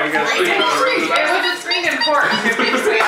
you gotta It would just screen important if we just say